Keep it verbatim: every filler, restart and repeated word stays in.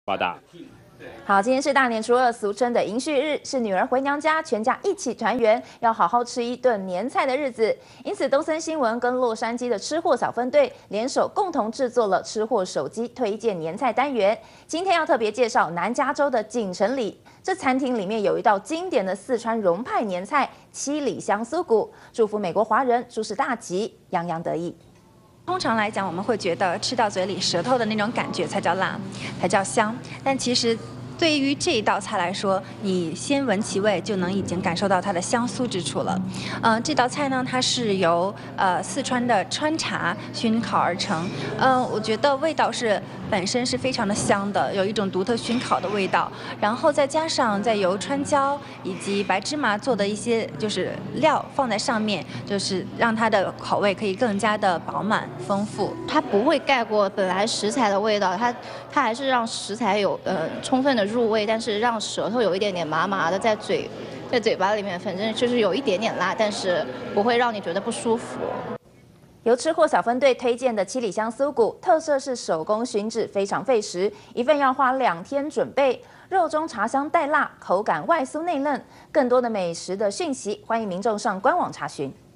报道。 好，今天是大年初二，俗称的迎婿日，是女儿回娘家，全家一起团圆，要好好吃一顿年菜的日子。因此，东森新闻跟洛杉矶的吃货小分队联手，共同制作了吃货手机推荐年菜单元。今天要特别介绍南加州的锦城里，这餐厅里面有一道经典的四川蓉派年菜——七里香酥骨，祝福美国华人诸事大吉，洋洋得意。 通常来讲，我们会觉得吃到嘴里舌头的那种感觉才叫辣，才叫香。但其实，对于这一道菜来说，你先闻其味就能已经感受到它的香酥之处了。嗯、呃，这道菜呢，它是由呃四川的川茶熏烤而成。嗯、呃，我觉得味道是本身是非常的香的，有一种独特熏烤的味道。然后再加上再由川椒以及白芝麻做的一些就是料放在上面，就是让它的口味可以更加的饱满。 丰富， 它不会盖过本来食材的味道，它它还是让食材有呃充分的入味，但是让舌头有一点点麻麻的在嘴在嘴巴里面，反正就是有一点点辣，但是不会让你觉得不舒服。 由吃货小分队推荐的七里香酥骨，特色是手工熏制，非常费时，一份要花两天准备。肉中茶香带辣，口感外酥内嫩。更多的美食的讯息，欢迎民众上官网查询。